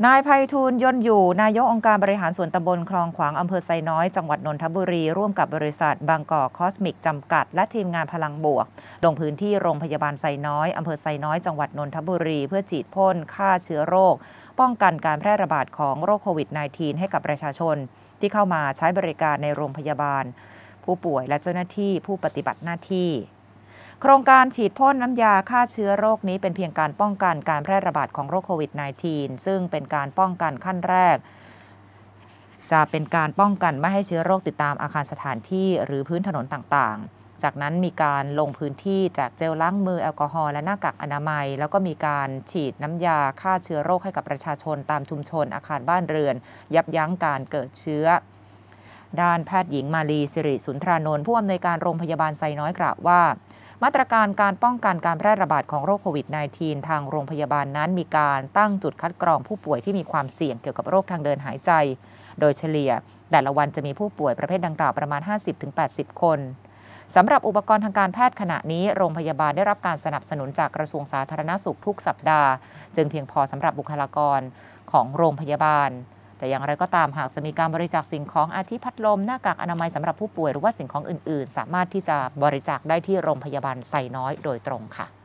นายไพฑูรย์ยนต์อยู่นายกองค์การบริหารส่วนตำบลคลองขวางอำเภอไซน้อยจังหวัดนนทบุรีร่วมกับบริษัทบางกอกคอสมิกจำกัดและทีมงานพลังบวกลงพื้นที่โรงพยาบาลไซน้อยอำเภอไซน้อยจังหวัดนนทบุรีเพื่อฉีดพ่นฆ่าเชื้อโรคป้องกันการแพร่ระบาดของโรคโควิด -19 ให้กับประชาชนที่เข้ามาใช้บริการในโรงพยาบาลผู้ป่วยและเจ้าหน้าที่ผู้ปฏิบัติหน้าที่โครงการฉีดพ่นน้ำยาฆ่าเชื้อโรคนี้เป็นเพียงการป้องกันการแพร่ระบาดของโรคโควิด -19 ซึ่งเป็นการป้องกันขั้นแรกจะเป็นการป้องกันไม่ให้เชื้อโรคติดตามอาคารสถานที่หรือพื้นถนนต่างๆจากนั้นมีการลงพื้นที่แจกเจลล้างมือแอลกอฮอล์และหน้ากากอนามัยแล้วก็มีการฉีดน้ำยาฆ่าเชื้อโรคให้กับประชาชนตามชุมชนอาคารบ้านเรือนยับยั้งการเกิดเชื้อด้านแพทย์หญิงมาลีสิริสุนทรานนท์ผู้อำนวยการโรงพยาบาลไซน้อยกล่าวว่ามาตรการการป้องกันการแพร่ระบาดของโรคโควิด -19 ทางโรงพยาบาลนั้นมีการตั้งจุดคัดกรองผู้ป่วยที่มีความเสี่ยงเกี่ยวกับโรคทางเดินหายใจโดยเฉลี่ยแต่ละวันจะมีผู้ป่วยประเภทดังกล่าวประมาณ 50-80 คนสำหรับอุปกรณ์ทางการแพทย์ขณะนี้โรงพยาบาลได้รับการสนับสนุนจากกระทรวงสาธารณสุขทุกสัปดาห์จึงเพียงพอสำหรับบุคลากรของโรงพยาบาลแต่อย่างไรก็ตามหากจะมีการบริจาคสิ่งของอาทิพัดลมหน้ากากอนามัยสำหรับผู้ป่วยหรือว่าสิ่งของอื่นๆสามารถที่จะบริจาคได้ที่โรงพยาบาลไซน้อยโดยตรงค่ะ